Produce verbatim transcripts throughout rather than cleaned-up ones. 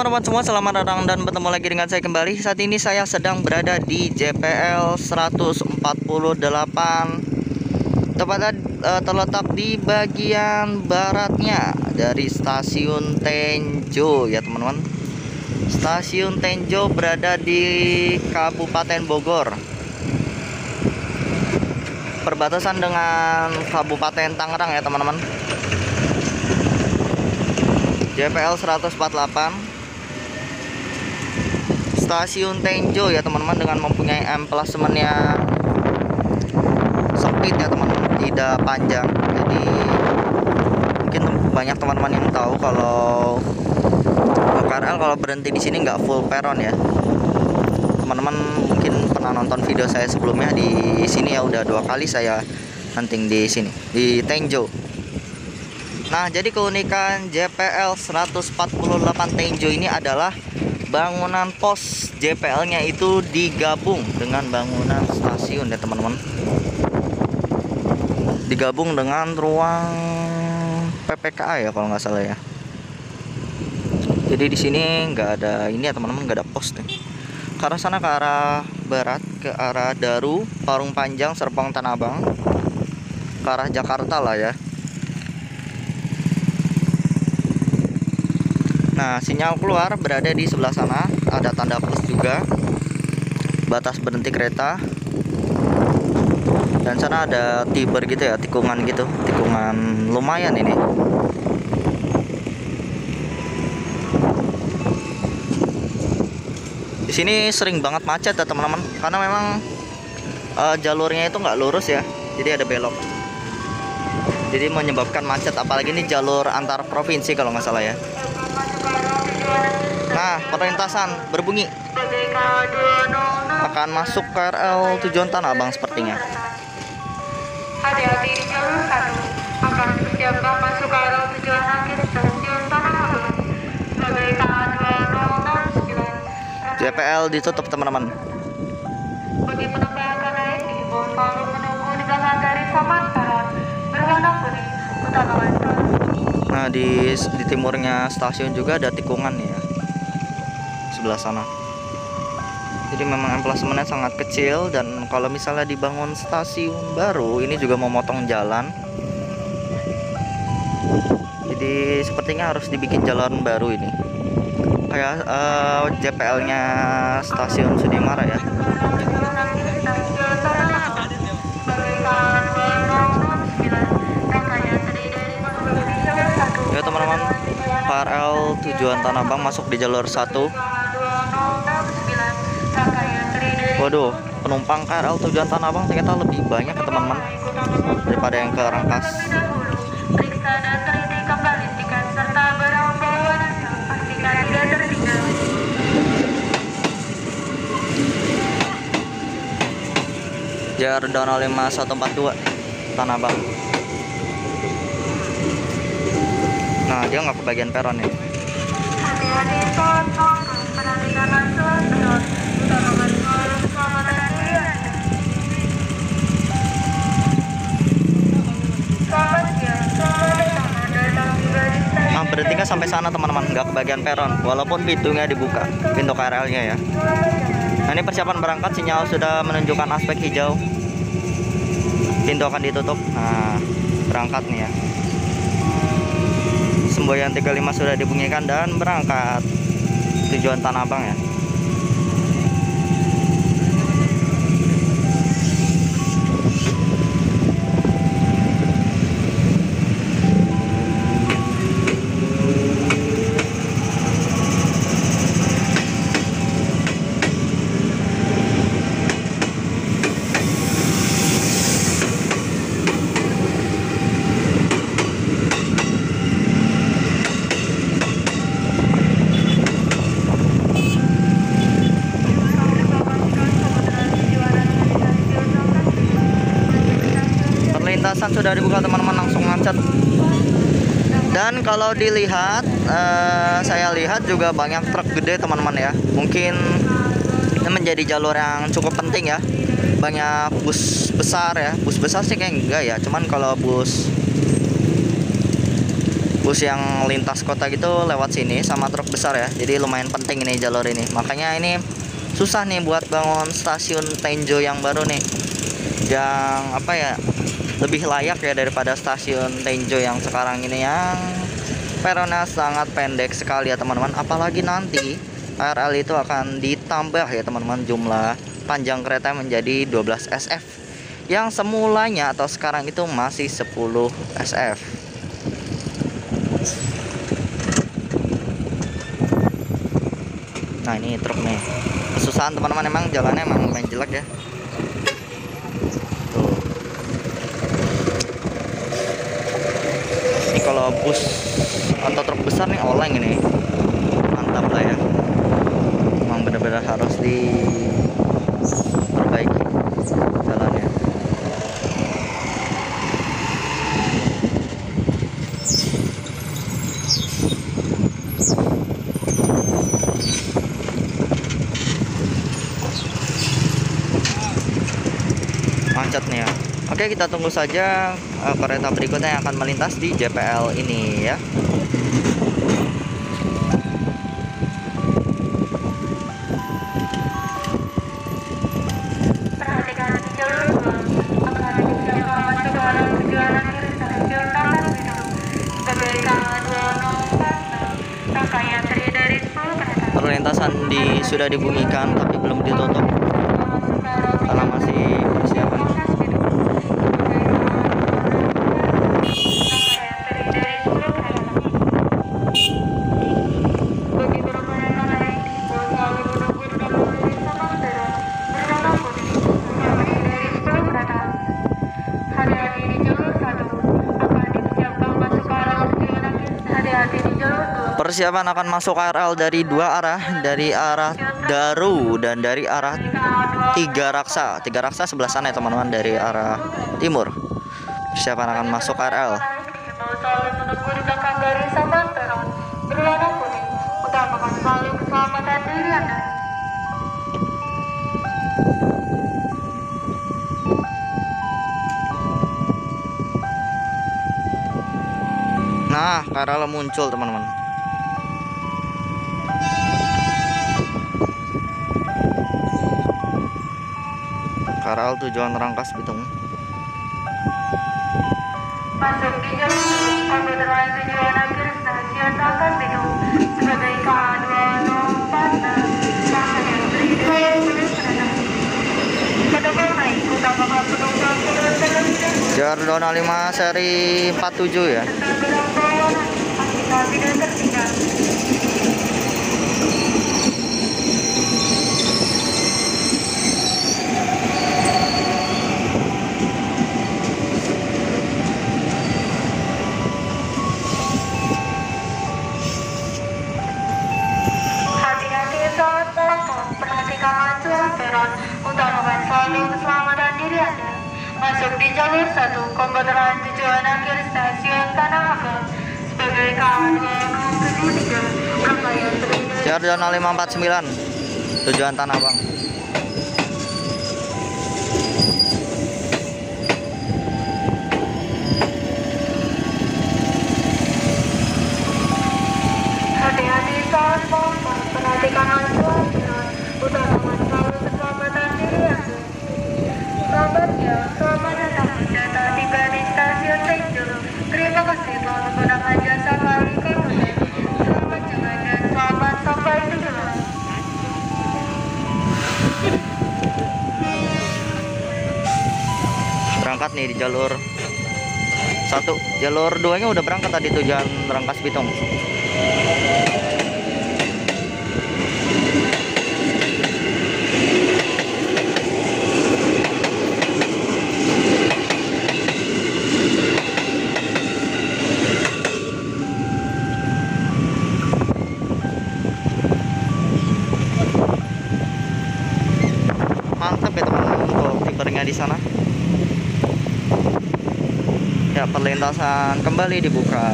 teman-teman semua, selamat datang dan bertemu lagi dengan saya kembali. Saat ini saya sedang berada di J P L seratus empat puluh delapan, tepatnya uh, terletak di bagian baratnya dari stasiun Tenjo ya teman-teman. Stasiun Tenjo berada di Kabupaten Bogor, perbatasan dengan Kabupaten Tangerang ya teman-teman. J P L seratus empat puluh delapan, stasiun Tenjo ya teman-teman, dengan mempunyai emplasemennya sempit ya teman-teman, tidak panjang. Jadi mungkin banyak teman-teman yang tahu kalau K R L kalau berhenti di sini nggak full peron ya teman-teman. Mungkin pernah nonton video saya sebelumnya di sini ya, udah dua kali saya hunting di sini di Tenjo. Nah, jadi keunikan J P L seratus empat puluh delapan Tenjo ini adalah bangunan pos J P L-nya itu digabung dengan bangunan stasiun ya teman-teman. Digabung dengan ruang P P K A ya kalau nggak salah ya. Jadi di sini nggak ada ini ya teman-teman, nggak ada pos nih. Ke arah sana, ke arah barat, ke arah Daru, Parung Panjang, Serpong, Tanah Abang, ke arah Jakarta lah ya. Nah, sinyal keluar berada di sebelah sana, ada tanda plus juga, batas berhenti kereta, dan sana ada tiber gitu ya, tikungan gitu, tikungan lumayan ini. Di sini sering banget macet ya teman-teman, karena memang uh, jalurnya itu nggak lurus ya, jadi ada belok, jadi menyebabkan macet, apalagi ini jalur antar provinsi kalau nggak salah ya. Nah, perlintasan berbunyi akan masuk K R L tujuan Tanah Abang sepertinya. Hati-hati di jalur satu, akan bersiapkan masuk K R L tujuan akhir stasiun Tanah Abang. Sebagai K A dua nol nol sembilan. J P L ditutup teman-teman. Bagi penumpang yang akan naik di Bogor menunggu di belakang garis pemasaran berwarna kuning utamakan. Nah, di di timurnya stasiun juga ada tikungan ya, sebelah sana. Jadi memang emplasemennya sangat kecil, dan kalau misalnya dibangun stasiun baru ini juga memotong jalan. Jadi sepertinya harus dibikin jalan baru ini, kayak uh, J P L-nya stasiun Sudimara ya. Ya teman-teman, K R L tujuan Tanah Abang masuk di jalur satu. Waduh, penumpang K R L tujuan Tanah Abang ternyata lebih banyak ya teman-teman daripada yang ke Rangkas. Jar Dono lima satu empat dua Tanah Abang. Nah, dia nggak kebagian peron ya. Nah, berhentinya sampai sana teman-teman, nggak kebagian peron, walaupun pintunya dibuka, pintu K R L-nya ya. Nah, ini persiapan berangkat, sinyal sudah menunjukkan aspek hijau. Pintu akan ditutup. Nah, berangkat nih ya. Semboyan tiga puluh lima sudah dibunyikan dan berangkat tujuan Tanah Abang ya. Lintasan sudah dibuka teman-teman, langsung macet. Dan kalau dilihat, eh, saya lihat juga banyak truk gede teman-teman ya. Mungkin ini menjadi jalur yang cukup penting ya. Banyak bus besar ya, bus besar sih kayak enggak ya. Cuman kalau bus bus yang lintas kota gitu lewat sini sama truk besar ya. Jadi lumayan penting ini jalur ini. Makanya ini susah nih buat bangun stasiun Tenjo yang baru nih, yang apa ya, lebih layak ya daripada stasiun Tenjo yang sekarang ini, yang peronnya sangat pendek sekali ya teman-teman. Apalagi nanti K R L itu akan ditambah ya teman-teman, jumlah panjang kereta menjadi dua belas S F, yang semulanya atau sekarang itu masih sepuluh S F. Nah ini truk nih, kesusahan teman-teman, emang jalannya emang lumayan jelek ya. Tuh. Ini kalau bus atau truk besar nih oleng ini, mantap lah ya. Emang benar-benar harus diperbaiki jalannya. Macet nih ya. Oke, kita tunggu saja uh, kereta berikutnya yang akan melintas di J P L ini ya. Perhatikan di jalur dua, akan disiapkan masuk arah tujuan akhir stasiun Rangkas Bitung. Sebagai K dua nol empat, rangkaian terdiri dari sepuluh kereta. Perlintasan di sudah dibunyikan tapi belum ditutup karena masih persiapan. Persiapan akan masuk K R L dari dua arah, dari arah Daru dan dari arah Tiga Raksa. Tiga Raksa sebelah sana ya teman-teman, dari arah timur. Persiapan akan masuk K R L. Utamakan selalu keselamatan diri Anda. Nah, K R L muncul teman-teman. K R L tujuan Rangkas Bitung. Masuk di jalur komuter tujuan akhir stasiun Rangkas Bitung sebagai K dua nol empat, rangkaian yang terdiri dari sepuluh kereta. Penumpang naik utamakan penumpang turun terlebih J R dua nol lima seri empat tujuh ya. Kita tidak tertinggal. Hati-hati saat melangkah, perhatikan acuan peron, utamakan selalu keselamatan diri Anda. Masuk di jalur satu, komuter tujuan akhir stasiun Tanah Abang sebagai K dua nol tujuh tiga, rangkaian terdiri J R dua nol lima empat sembilan tujuan Tanah Abang. Hati-hati saat melangkah, perhatikan acuan peron, utamakan selalu keselamatan diri Anda. Selamat ya, selamat datang data tiba di stasiun Tenjo. Terima kasih telah menggunakan jasa K I Komuter. Selamat jalan dan selamat sampai tujuan. Berangkat nih di jalur satu. Jalur dua nya udah berangkat tadi tujuan Rangkas Bitung. Mantap ya teman-teman untuk tipernya di sana. Ya, perlintasan kembali dibuka.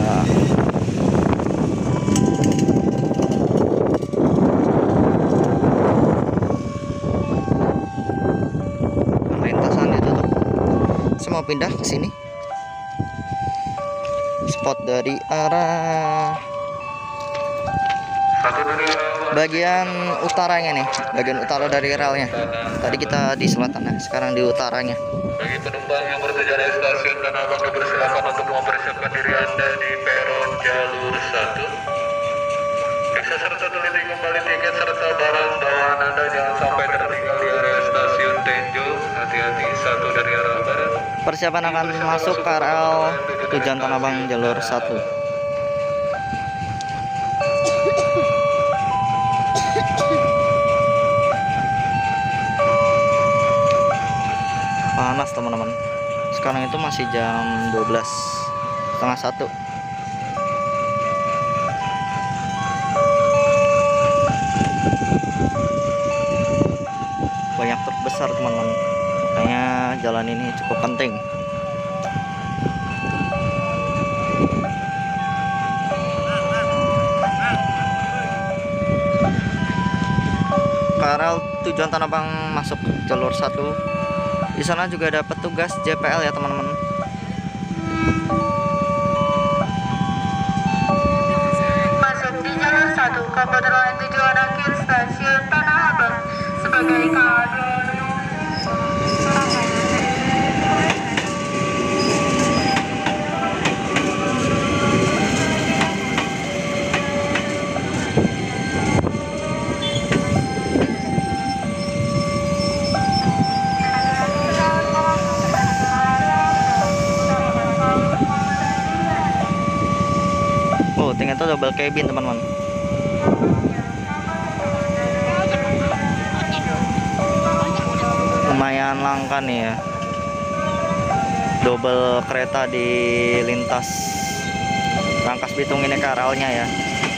Perlintasan ditutup. Saya mau pindah ke sini. spot dari arah bagian utaranya nih, bagian utara dari relnya. Tadi kita di selatan, nah sekarang di utaranya. Bagi penumpang yang bertujuan dari stasiun Tanah Abang dipersilakan untuk mempersiapkan diri Anda di peron jalur satu. Periksa serta teliti kembali tiket serta barang bawaan Anda, jangan sampai tertinggal di area stasiun Tenjo. Hati-hati, satu dari arah barat. Persiapan akan masuk K R L tujuan Tanah Abang jalur satu. Panas teman-teman. Sekarang itu masih jam dua belas setengah satu. Banyak truk besar teman-teman, makanya jalan ini cukup penting. K R L tujuan Tanah Abang masuk jalur satu. Di sana juga ada petugas J P L ya teman-teman. Masuk di jalur satu, komuter lain tujuan akhir stasiun Tanah Abang sebagai K A dua. Oh, ternyata double cabin teman-teman. Lumayan langka nih ya, double kereta di lintas Rangkas Bitung ini K R L-nya ya.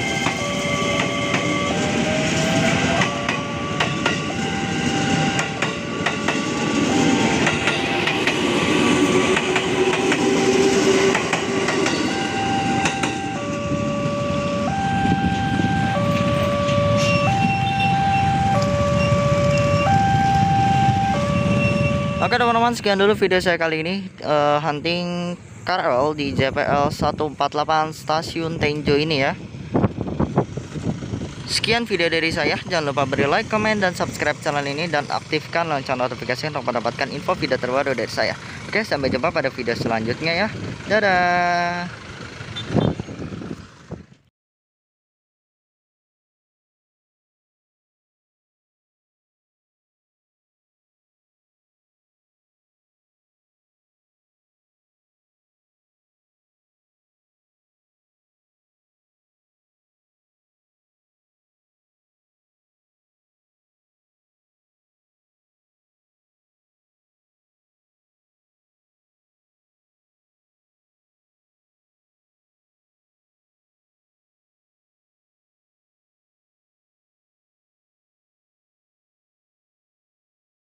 Oke teman-teman, sekian dulu video saya kali ini, uh, hunting K R L di J P L seratus empat puluh delapan stasiun Tenjo ini ya. Sekian video dari saya, jangan lupa beri like, comment, dan subscribe channel ini, dan aktifkan lonceng notifikasi untuk mendapatkan info video terbaru dari saya. Oke, sampai jumpa pada video selanjutnya ya. Dadah.